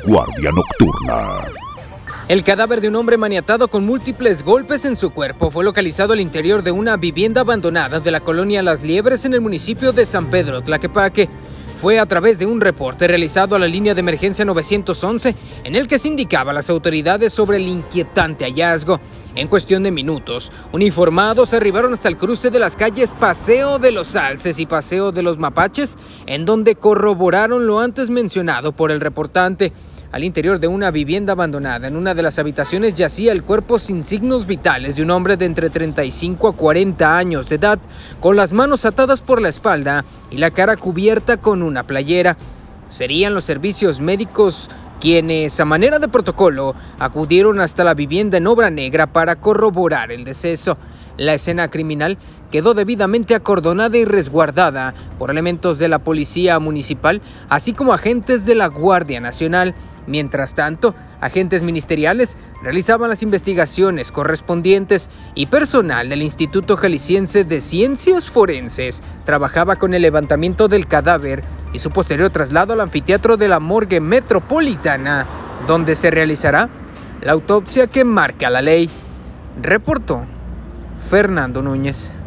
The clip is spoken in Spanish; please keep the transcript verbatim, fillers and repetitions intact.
Guardia Nocturna. El cadáver de un hombre maniatado con múltiples golpes en su cuerpo fue localizado al interior de una vivienda abandonada de la colonia Las Liebres en el municipio de San Pedro Tlaquepaque. Fue a través de un reporte realizado a la línea de emergencia nueve once en el que se indicaba a las autoridades sobre el inquietante hallazgo. En cuestión de minutos, uniformados arribaron hasta el cruce de las calles Paseo de los Alces y Paseo de los Mapaches, en donde corroboraron lo antes mencionado por el reportante. Al interior de una vivienda abandonada, en una de las habitaciones yacía el cuerpo sin signos vitales de un hombre de entre treinta y cinco a cuarenta años de edad, con las manos atadas por la espalda y la cara cubierta con una playera. Serían los servicios médicos quienes, a manera de protocolo, acudieron hasta la vivienda en obra negra para corroborar el deceso. La escena criminal quedó debidamente acordonada y resguardada por elementos de la Policía Municipal, así como agentes de la Guardia Nacional. Mientras tanto, agentes ministeriales realizaban las investigaciones correspondientes y personal del Instituto Jalisciense de Ciencias Forenses trabajaba con el levantamiento del cadáver y su posterior traslado al anfiteatro de la Morgue Metropolitana, donde se realizará la autopsia que marca la ley. Reportó Fernando Núñez.